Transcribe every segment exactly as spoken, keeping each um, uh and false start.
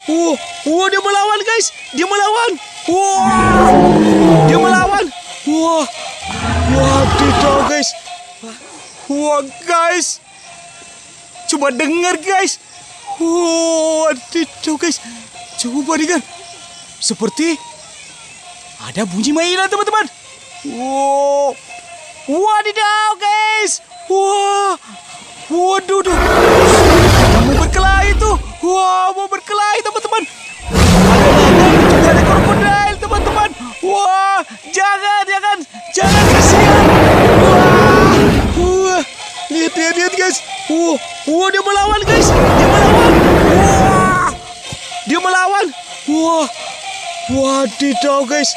Uh, uh, dia melawan guys. Dia melawan. Wah, dia melawan. Wah, wadidaw guys. Wah guys, coba dengar guys. Wadidaw guys, coba dengar. Seperti ada bunyi mainan teman-teman. Wow, wadidaw guys. Wah, waduh, duh. Mau berkelahi tuh. Wah, mau berkelahi teman-teman. Ada ada krokodil teman-teman. Wah, jangan, jangan, jangan kasihan. Wah, wah, lihat, lihat, lihat guys. Wah, wah dia melawan guys. Dia melawan. Wah, dia melawan. Wah, wadidaw guys.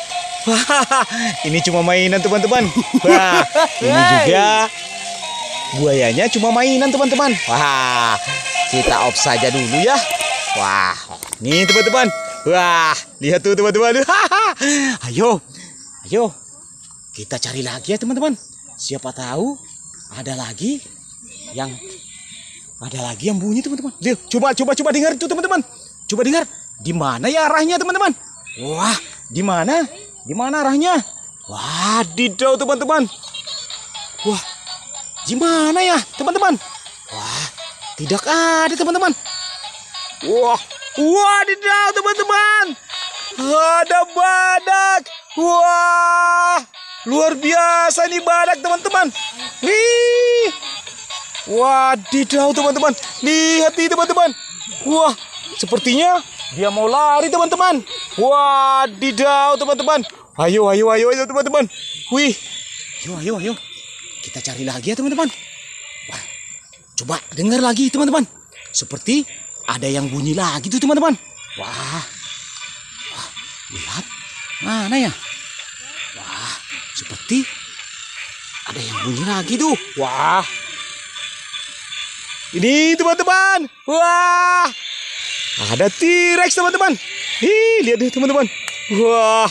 Ini cuma mainan teman-teman. Wah, ini juga buayanya cuma mainan teman-teman. Wah, kita off saja dulu ya. Wah, nih teman-teman. Wah, lihat tuh teman-teman. Ayo, ayo, kita cari lagi ya teman-teman. Siapa tahu ada lagi yang ada lagi yang bunyi teman-teman. Lihat, coba, coba, coba dengar itu teman-teman. Coba dengar. Di mana ya arahnya teman-teman? Wah, di mana? Di mana arahnya? Wadidaw teman-teman. Wah, di mana ya teman-teman? Wah, tidak ada teman-teman. Wah, wadidaw teman-teman. Ada badak. Wah, luar biasa nih badak teman-teman. Nih, wadidaw teman-teman. Lihat nih teman-teman. Wah, sepertinya dia mau lari teman-teman. Wadidaw teman-teman. Ayo, ayo, ayo, ayo teman-teman. Wih, ayo, ayo, ayo. Kita cari lagi ya teman-teman. Wah, coba dengar lagi teman-teman. Seperti ada yang bunyi lagi tuh teman-teman. Wah, wah, lihat mana ya? Wah, seperti ada yang bunyi lagi tuh. Wah, ini teman-teman. Wah, ada T-Rex teman-teman. Ih, lihat deh teman-teman. Wah,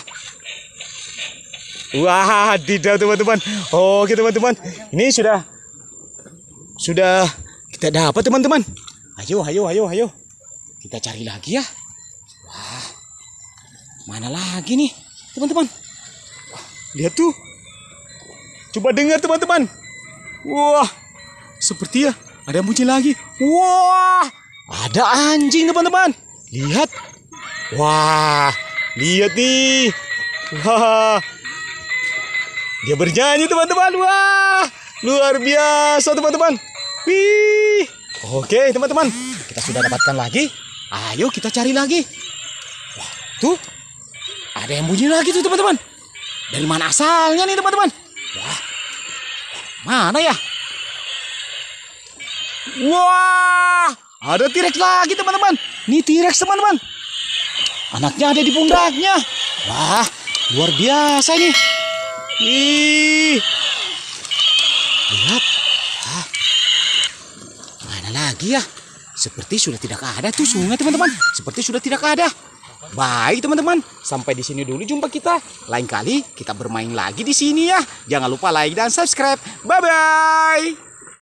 wah, tidak teman-teman. Oke teman-teman, ini sudah sudah kita dapat teman-teman. Ayo, ayo, ayo, ayo. Kita cari lagi ya. Wah, mana lagi nih teman-teman? Wah, lihat tuh. Coba dengar teman-teman. Wah, seperti ya ada yang muncul lagi. Wah, ada anjing teman-teman. Lihat. Wah, lihat nih. Wah, dia bernyanyi teman-teman. Wah, luar biasa teman-teman. Wih. Oke teman-teman, kita sudah dapatkan lagi. Ayo kita cari lagi. Wah, tuh ada yang bunyi lagi tuh teman-teman. Dari mana asalnya nih teman-teman? Wah, mana ya? Wah, ada T-Rex lagi teman-teman. Nih T-Rex teman-teman. Anaknya ada di pundaknya. Wah, luar biasa nih. Ih, lihat. Ah, mana lagi ya? Seperti sudah tidak ada tuh sungai teman-teman. Seperti sudah tidak ada. Baik teman-teman, sampai di sini dulu jumpa kita. Lain kali kita bermain lagi di sini ya. Jangan lupa like dan subscribe. Bye bye.